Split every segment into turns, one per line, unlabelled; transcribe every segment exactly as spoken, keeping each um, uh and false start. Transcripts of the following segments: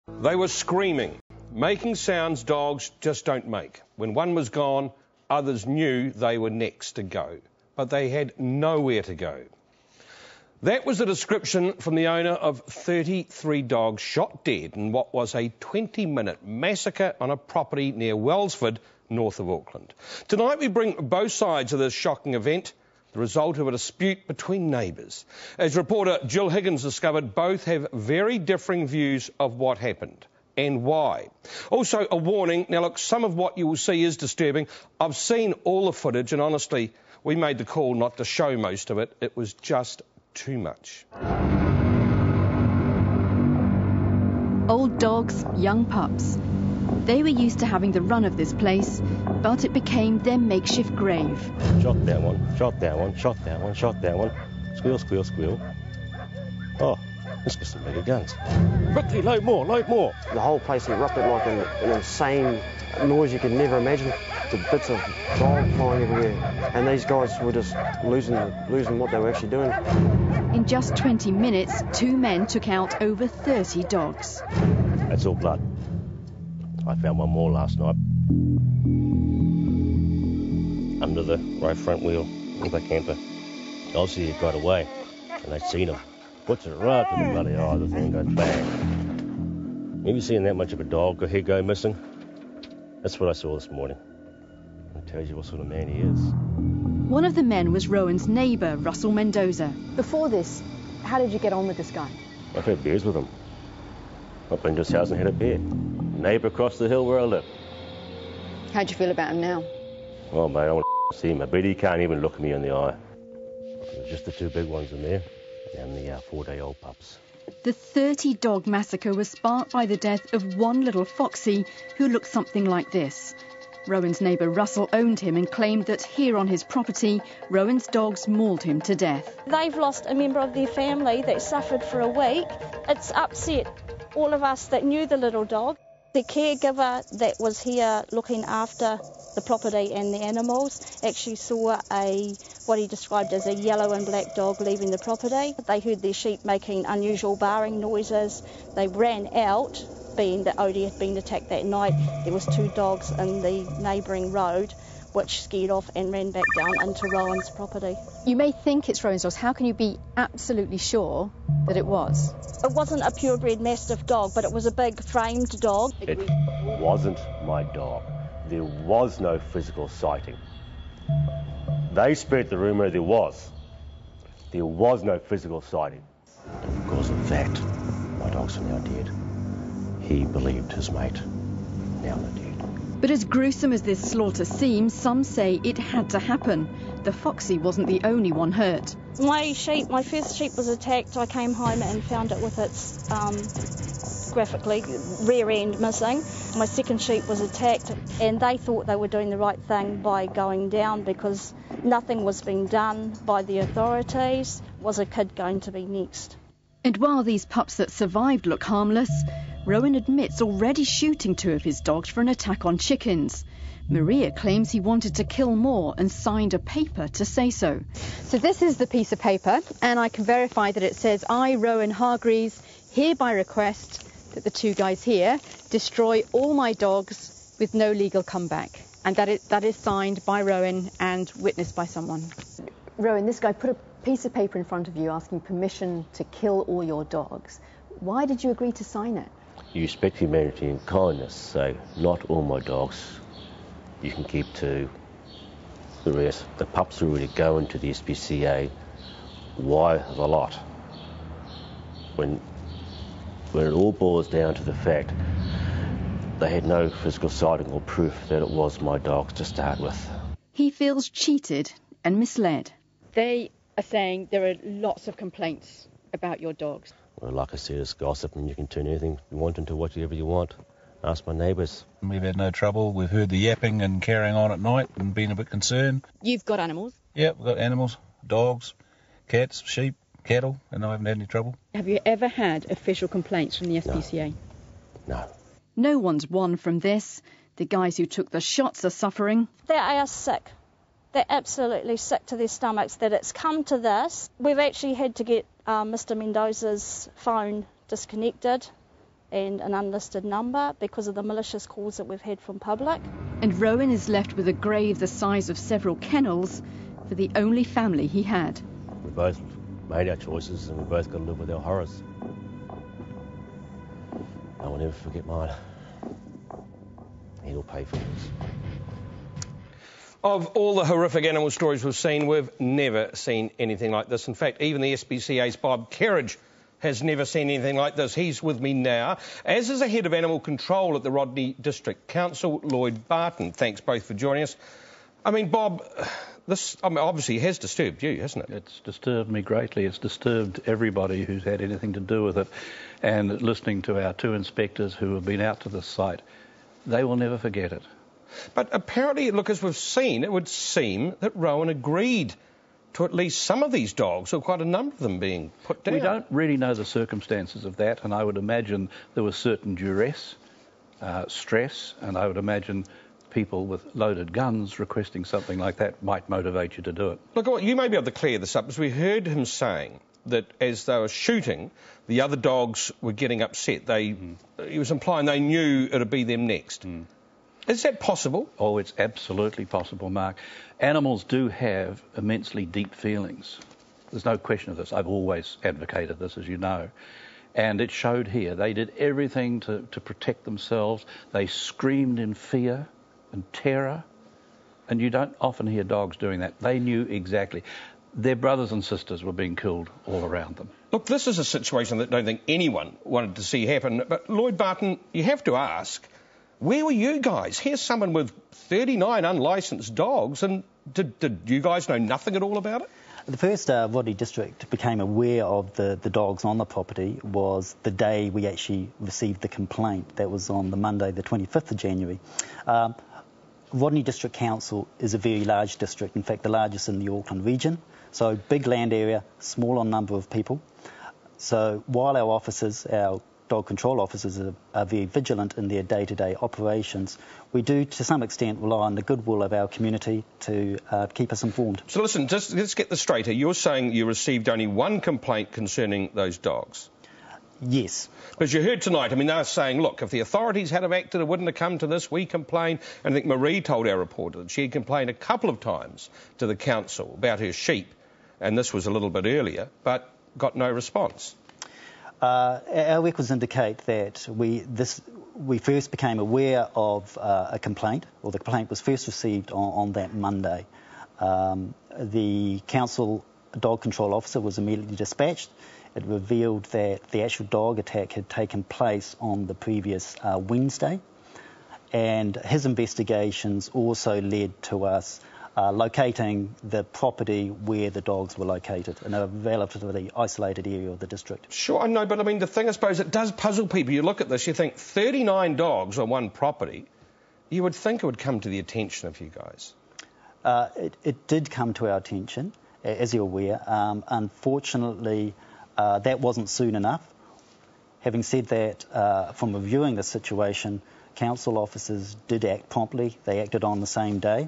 They were screaming, making sounds dogs just don't make. When one was gone, others knew they were next to go, but they had nowhere to go. That was the description from the owner of thirty-three dogs shot dead in what was a twenty minute massacre on a property near Wellsford, north of Auckland. Tonight we bring both sides of this shocking event, the result of a dispute between neighbours. As reporter Jill Higgins discovered, both have very differing views of what happened and why. Also a warning, now look, some of what you will see is disturbing. I've seen all the footage and honestly, we made the call not to show most of it. It was just too much.
Old dogs, young pups. They were used to having the run of this place, but it became their makeshift grave.
Shot that one, shot that one, shot that one, shot that one. Squeal, squeal, squeal. Oh, let's get some bigger guns. Quickly, load more, load more.
The whole place erupted like an, an insane noise you could never imagine. The bits of dog flying everywhere. And these guys were just losing, losing what they were actually doing.
In just twenty minutes, two men took out over thirty dogs.
That's all blood. I found one more last night. Under the right front wheel of the camper. Obviously he got away and they'd seen him. Puts it right to the bloody eye, the thing goes bang. Have you seen that much of a dog or head go missing? That's what I saw this morning. It tells you what sort of man he is.
One of the men was Rowan's neighbour, Russell Mendoza.
Before this, how did you get on with this guy?
I've had beers with him. I've been to his house and had a beer. Neighbour across the hill where I live.
How do you feel about him now?
Well, mate, I want to see him, but he can't even look me in the eye. There's just the two big ones in there and the uh, four-day-old pups.
The thirty-dog massacre was sparked by the death of one little foxy who looked something like this. Rowan's neighbour Russell owned him and claimed that here on his property, Rowan's dogs mauled him to death.
They've lost a member of their family that suffered for a week. It's upset all of us that knew the little dog. The caregiver that was here looking after the property and the animals actually saw a what he described as a yellow and black dog leaving the property. They heard their sheep making unusual barring noises. They ran out, being that Odie had been attacked that night. There was two dogs in the neighbouring road which scared off and ran back down into Rowan's property.
You may think it's Rowan's dogs. How can you be absolutely sure that it was?
It wasn't a purebred mastiff dog, but it was a big framed dog.
It wasn't my dog. There was no physical sighting. They spread the rumour there was. There was no physical sighting. And because of that, my dogs are now dead. He believed his mate. Now they're dead.
But as gruesome as this slaughter seems, some say it had to happen. The foxy wasn't the only one hurt.
My sheep, my first sheep was attacked. I came home and found it with its um, graphically rear end missing. My second sheep was attacked and they thought they were doing the right thing by going down because nothing was being done by the authorities. Was a kid going to be next?
And while these pups that survived look harmless, Rowan admits already shooting two of his dogs for an attack on chickens. Maria claims he wanted to kill more and signed a paper to say so.
So this is the piece of paper, and I can verify that it says, I, Rowan Hargreaves, hereby request that the two guys here destroy all my dogs with no legal comeback. And that is, that is signed by Rowan and witnessed by someone. Rowan, this guy put a piece of paper in front of you asking permission to kill all your dogs. Why did you agree to sign it?
You respect humanity and kindness, so not all my dogs. You can keep two. The rest, the pups are already going to the S P C A. Why the lot? When, when it all boils down to the fact they had no physical sighting or proof that it was my dogs to start with.
He feels cheated and misled.
They are saying there are lots of complaints about your dogs.
Well, like I said, it's gossip and you can turn anything you want into whatever you want. Ask my neighbours.
We've had no trouble. We've heard the yapping and carrying on at night and been a bit concerned.
You've got animals?
Yeah, we've got animals, dogs, cats, sheep, cattle, and I haven't had any trouble.
Have you ever had official complaints from the S P C A?
No. No.
No one's won from this. The guys who took the shots are suffering.
They are sick. They're absolutely sick to their stomachs that it's come to this. We've actually had to get uh, Mr Mendoza's phone disconnected and an unlisted number because of the malicious calls that we've had from public.
And Rowan is left with a grave the size of several kennels for the only family he had.
We both made our choices and we both got to live with our horrors. I will never forget mine. He'll pay for this.
Of all the horrific animal stories we've seen, we've never seen anything like this. In fact, even the S P C A's Mr Kerridge has never seen anything like this. He's with me now, as is the head of animal control at the Rodney District Council, Lloyd Barton. Thanks both for joining us. I mean, Bob, this I mean, obviously has disturbed you, hasn't it?
It's disturbed me greatly. It's disturbed everybody who's had anything to do with it. And listening to our two inspectors who have been out to the site, they will never forget it.
But apparently, look, as we've seen, it would seem that Rowan agreed to at least some of these dogs, or quite a number of them being put down.
We don't really know the circumstances of that, and I would imagine there was certain duress, uh, stress, and I would imagine people with loaded guns requesting something like that might motivate you to do it.
Look, you may be able to clear this up, because we heard him saying that as they were shooting, the other dogs were getting upset. They, mm. He was implying they knew it would be them next. Mm. Is that possible?
Oh, it's absolutely possible, Mark. Animals do have immensely deep feelings. There's no question of this. I've always advocated this, as you know. And it showed here. They did everything to, to protect themselves. They screamed in fear and terror. And you don't often hear dogs doing that. They knew exactly. Their brothers and sisters were being killed all around them.
Look, this is a situation that I don't think anyone wanted to see happen. But, Lloyd Barton, you have to ask, where were you guys? Here's someone with thirty-nine unlicensed dogs, and did, did you guys know nothing at all about it?
The first uh, Rodney District became aware of the, the dogs on the property was the day we actually received the complaint. That was on the Monday, the twenty-fifth of January. Um, Rodney District Council is a very large district, in fact the largest in the Auckland region. So big land area, small on number of people. So while our officers, our dog control officers are, are very vigilant in their day-to-day operations, we do to some extent rely on the goodwill of our community to uh, keep us informed.
So listen, just let's get this straight here. You're saying you received only one complaint concerning those dogs?
Yes.
Because you heard tonight, I mean, they were saying, look, if the authorities had have acted, it wouldn't have come to this. We complained. And I think Marie told our reporter that she had complained a couple of times to the council about her sheep, and this was a little bit earlier, but got no response.
Uh, our records indicate that we this we first became aware of uh, a complaint, or the complaint was first received on, on that Monday. Um, the council dog control officer was immediately dispatched. It revealed that the actual dog attack had taken place on the previous uh, Wednesday, and his investigations also led to us Uh, locating the property where the dogs were located in a relatively isolated area of the district.
Sure, I know, but I mean, the thing, I suppose, it does puzzle people. You look at this, you think thirty-nine dogs on one property, you would think it would come to the attention of you guys.
Uh, it, it did come to our attention, as you're aware. Um, unfortunately, uh, that wasn't soon enough. Having said that, uh, from reviewing the situation, council officers did act promptly. They acted on the same day.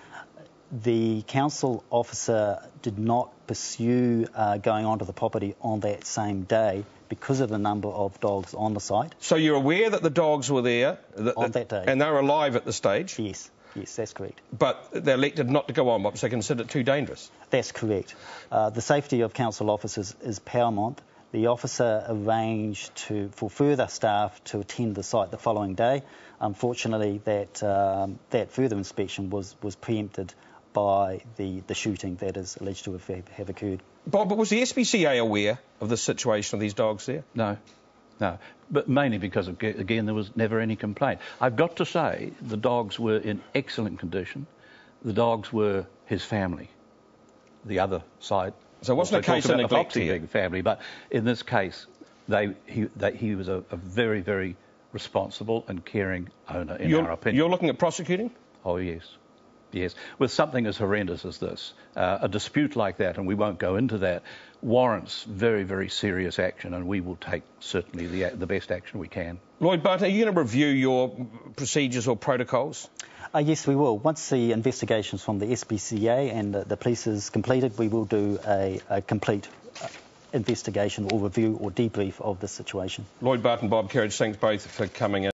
The council officer did not pursue uh, going onto the property on that same day because of the number of dogs on the site.
So you're aware that the dogs were there?
That, on that day.
And they were alive at the stage?
Yes, yes, that's correct.
But they elected not to go on because they considered it too dangerous?
That's correct. Uh, the safety of council officers is paramount. The officer arranged to, for further staff to attend the site the following day. Unfortunately, that, um, that further inspection was, was preempted by the, the shooting that is alleged to have, have occurred.
Bob, but was the S P C A aware of the situation of these dogs there?
No, no. But mainly because, of, again, there was never any complaint. I've got to say the dogs were in excellent condition. The dogs were his family, the other side.
So it wasn't a case of neglect here?
Big family, but in this case, they, he, they, he was a, a very, very responsible and caring owner, in
you're,
our opinion.
You're looking at prosecuting?
Oh, yes. Yes, with something as horrendous as this, uh, a dispute like that, and we won't go into that, warrants very, very serious action, and we will take certainly the, the best action we can.
Lloyd Barton, are you going to review your procedures or protocols?
Uh, yes, we will. Once the investigations from the S P C A and the, the police is completed, we will do a, a complete uh, investigation or review or debrief of the situation.
Lloyd Barton, Bob Kerridge, thanks both for coming in.